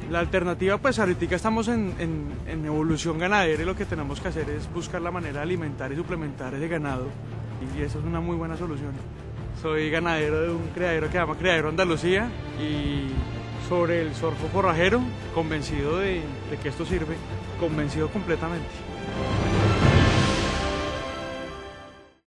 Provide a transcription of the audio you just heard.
La alternativa, pues ahorita estamos en evolución ganadera y lo que tenemos que hacer es buscar la manera de alimentar y suplementar ese ganado y eso es una muy buena solución. Soy ganadero de un criadero que se llama Criadero Andalucía y sobre el sorgo forrajero, convencido de que esto sirve, convencido completamente.